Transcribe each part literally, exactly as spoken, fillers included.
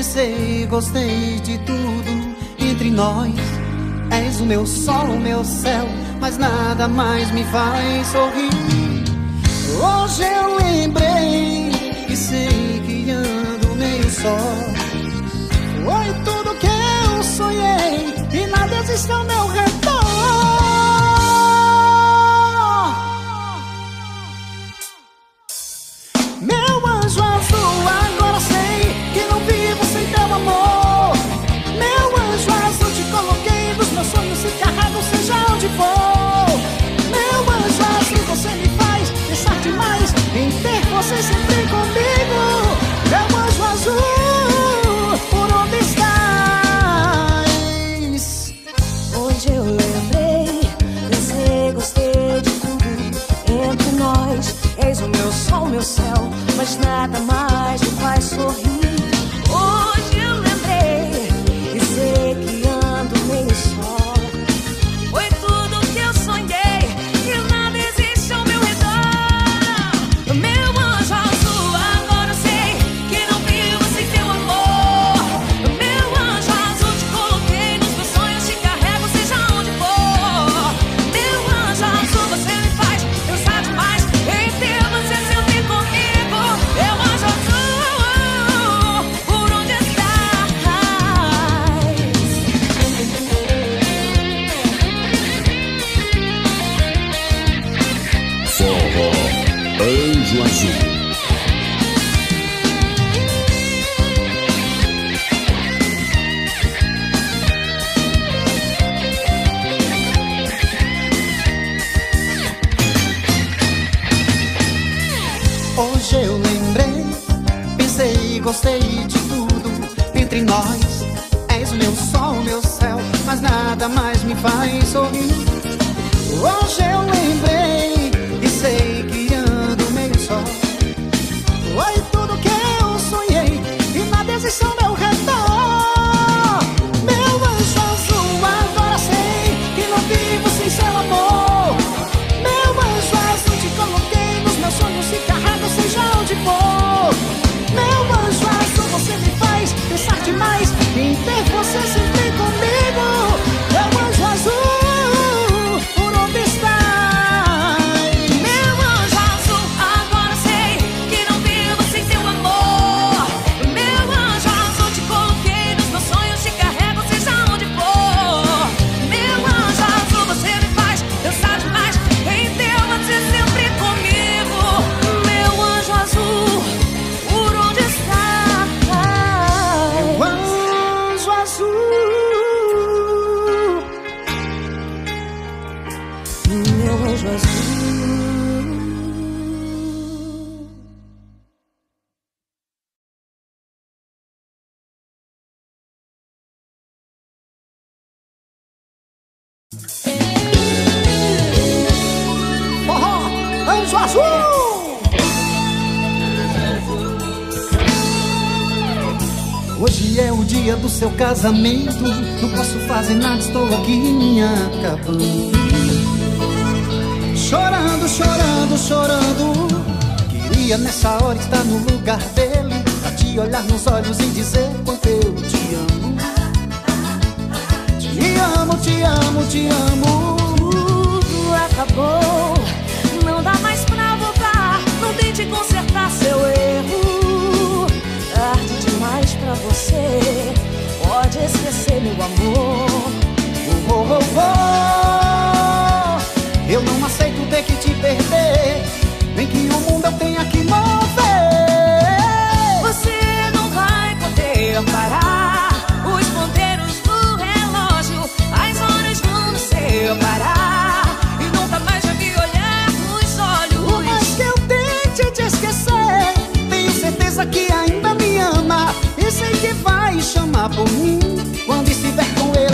Pensei, gostei de tudo entre nós. És o meu sol, o meu céu, mas nada mais me faz sorrir. Hoje eu lembrei e sei que ando meio só. Foi tudo que eu sonhei e nada existe ao meu redor. Meu anjo azul, agora sei que não vivo sem teu amor. Meu anjo azul, te coloquei nos meus sonhos, se carrego seja onde for. Meu anjo azul, você me faz pensar demais em ter você sempre comigo. Meu anjo azul, por onde estás? Hoje eu lembrei, pensei, gostei de tudo entre nós. És o meu sol, meu céu, mas nada mais me faz sorrir. Hoje eu lembrei e sei que ando meio só. Foi tudo que eu sonhei e nada existe ao meu redor. Meu anjo azul, agora eu sei que não vivo sem teu amor. Meu anjo azul, te coloquei nos meus sonhos, te carrego seja onde for. Meu anjo azul, você me faz pensar demais em ter você sempre comigo. Meu anjo azul, por onde estás? Forró Anjo Azul. Hoje eu lembrei, pensei, gostei de tudo entre nós. És o meu sol, meu céu, mas nada mais me faz sorrir. Hoje eu lembrei e sei que ando meio só. Foi tudo que eu sonhei e nada existe ao meu redor. Meu anjo azul, agora sei que não vivo sem seu amor. Meu anjo azul, te coloquei nos meus sonhos, se carrego seja onde for. Meu anjo azul, você me faz pensar demais em ter você sempre comigo. Meu anjo azul, por onde estás? Meu anjo azul, agora sei que não vivo sem teu amor. Meu anjo azul, te coloquei nos meus sonhos, te carrego seja onde for. Meu anjo azul, você me faz pensar demais em ter você sempre comigo. Meu anjo azul, por onde estás? Meu anjo azul. Meu anjo azul. Forró Anjo Azul. Hoje é o dia do seu casamento. Não posso fazer nada, estou aqui me acabando. Chorando, chorando, chorando. Queria nessa hora estar no lugar dele, pra te olhar nos olhos e dizer quanto eu te amo. Te amo, te amo, te amo. Tudo acabou, não dá mais pra voltar. Não tente consertar seu erro, tarde demais pra você. Pode esquecer meu amor. Oh, oh, oh, oh. Eu não aceito ter que te perder, nem que o mundo eu tenha que mover. Você não vai poder parar os ponteiros do relógio, as horas vão nos separar e nunca mais vai me olhar nos olhos. Por mais que eu tente te esquecer, tenho certeza que ainda me ama e sei que vai chamar por mim quando estiver com ele.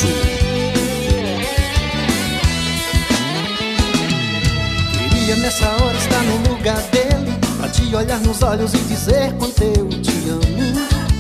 Azul. Queria nessa hora estar no lugar dele, pra te olhar nos olhos e dizer quanto eu te amo.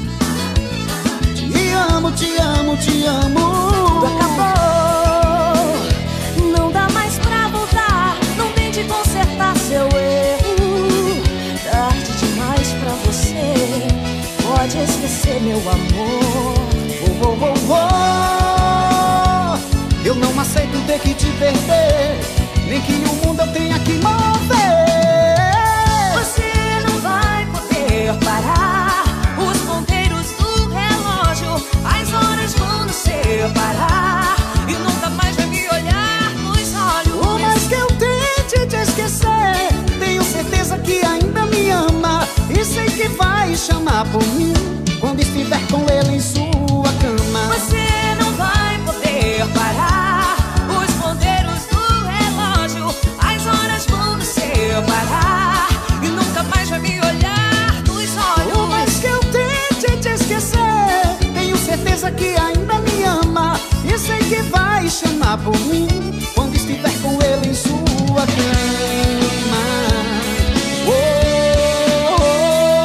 Te amo, te amo, te amo. Tudo acabou, não dá mais pra voltar. Não tente consertar seu erro, tarde demais pra você. Pode esquecer, meu amor. Oh, oh, oh, oh. Eu não aceito ter que te perder, nem que o mundo eu tenha que mover. Você não vai poder parar os ponteiros do relógio, as horas vão nos separar e nunca mais vai me olhar nos olhos. Por mais que eu tente te esquecer, tenho certeza que ainda me ama, e sei que vai chamar por mim quando estiver com ele em sua cama. Você não vai poder parar os ponteiros do relógio, as horas vão nos separar e nunca mais vai me olhar nos olhos. Por mais que eu tente te esquecer, tenho certeza que ainda me ama, e sei que vai chamar por mim quando estiver com ele em sua cama. Oh, oh, oh.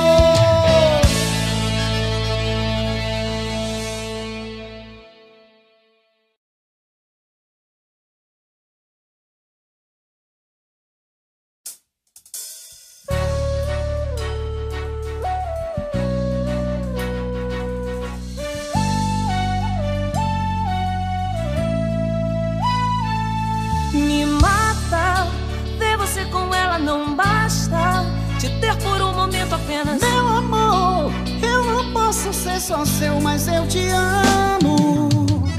Me mata, ver você com ela não basta, te ter por um momento apenas. Meu amor, eu não posso ser só seu, mas eu te amo.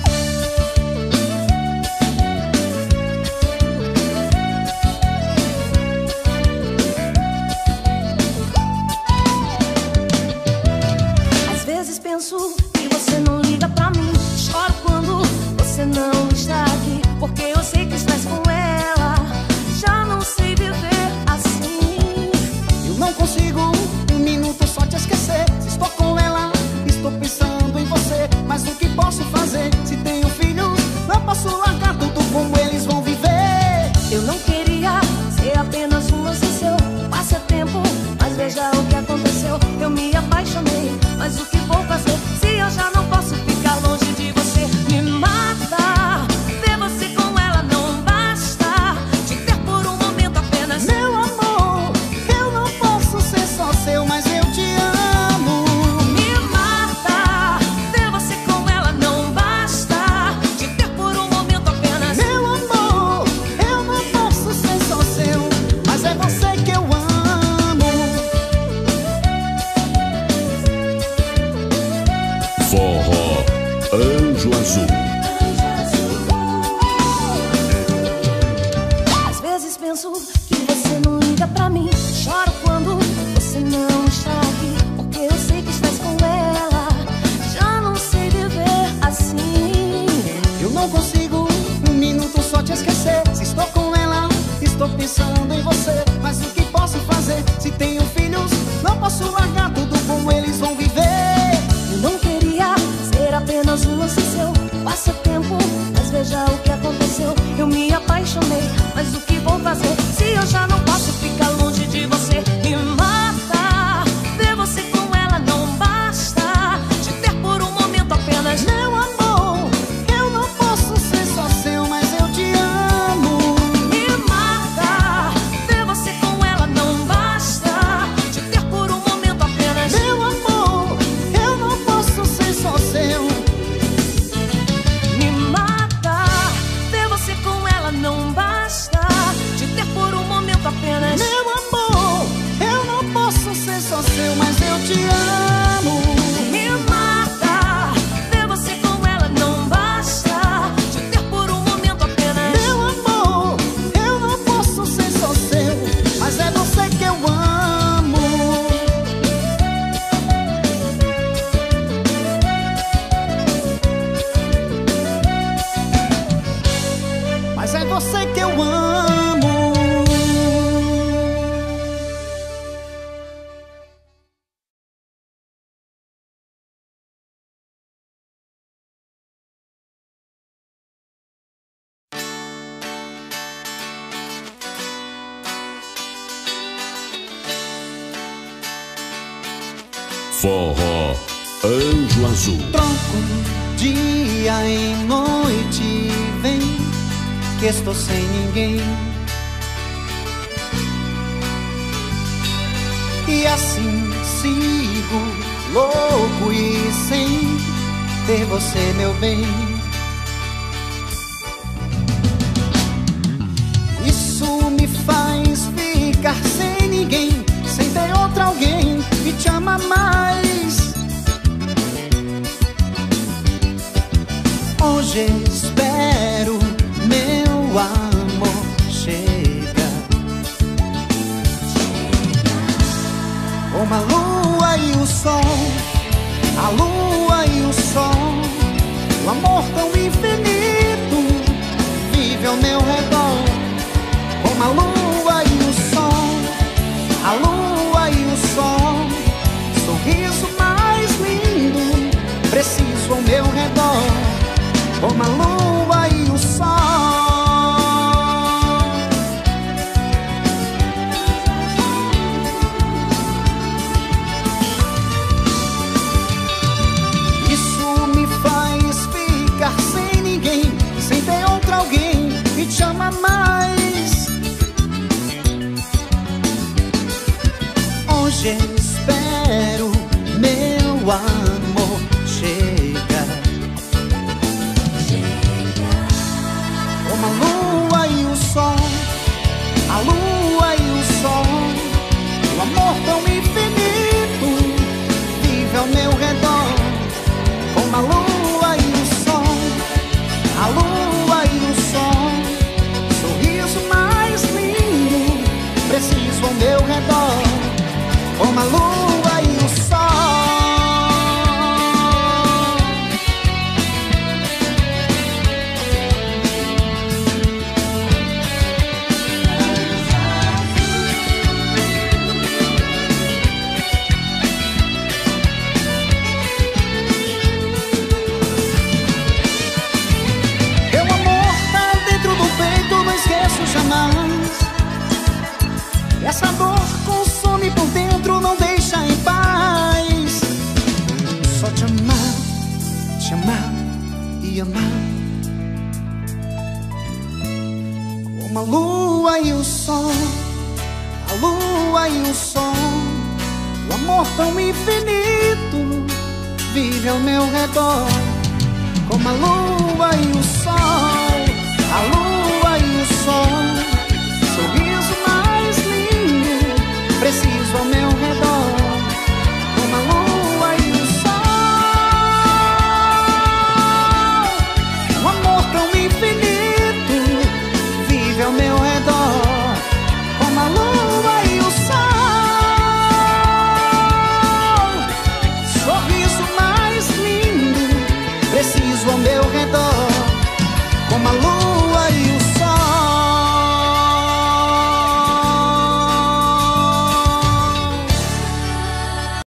Às vezes penso que você não liga pra mim, choro quando você não está aqui, porque eu sei que estás com ela. Já não sei viver assim. Eu não consigo um minuto só te esquecer. Se estou com ela, estou pensando em você. Mas o que posso fazer? Se tenho filhos, não posso largar tudo como eles vão viver. Eu não queria ser apenas um lance seu, passatempo, mas veja o que aconteceu. Eu me apaixonei, mas o que vou fazer se eu já não posso ficar longe de você? Me mata, ver você com ela não basta, te ter por um momento apenas. Meu amor, eu não posso ser só seu, mas eu te amo. Me mata, ver você com ela não basta, te ter por um momento apenas. Meu amor, eu não posso ser só seu, mas é você que eu amo. Forró Anjo Azul. Às vezes penso que você não liga pra mim, choro quando você não está aqui, porque eu sei que estás com ela. Já não sei viver assim. Eu não consigo um minuto só te esquecer. Se estou com ela, estou pensando em você. Mas o que posso fazer? Se tenho filhos, não posso largar tudo como eles vão viver. Eu não queria ser apenas um lance seu, passatempo, mas veja o que aconteceu. Eu me apaixonei, mas o que vou fazer se eu já não posso ficar longe de você? Me mata, ver você com ela não basta, te ter por um momento apenas. Meu amor, eu não posso ser só seu, mas eu te amo. Me mata, ver você com ela não basta, te ter por um momento apenas. Meu amor, eu não posso ser só seu. Me mata, ver você com ela não basta, te ter por um momento apenas. Meu amor, eu não posso ser só seu, mas eu te amo. Me mata, ver você com ela não basta, te ter por um momento apenas. Meu amor, eu não posso ser só seu, mas é você que eu amo. Mas é você que eu amo. Forró Anjo Azul. Troco dia em noite, vem que estou sem ninguém. E assim sigo louco e sem ter você, meu bem. Isso me faz ficar sem ninguém, sem ter outra alguém que te ama mais. Hoje espero, meu amor, chega. Como a lua e o sol, a lua e o sol, o amor tão infinito vive ao meu redor. Como a lua e o sol, a lua e o sol, sorriso mais lindo preciso ao meu redor. Como a lua e o sol. Isso me faz ficar sem ninguém, sem ter outra alguém que te ama mais. Hoje espero, meu amor, chega. Como a lua e o sol, a lua e o sol, o amor tão infinito vive ao meu redor. Como a lua e o sol, a lua e o sol, sorriso mais lindo preciso ao meu redor. Como a lua e o sol. Jamais. Essa dor consome por dentro, não deixa em paz. Só te amar, te amar e amar. Como a lua e o sol, a lua e o sol, o amor tão infinito vive ao meu redor. Como a lua e o sol,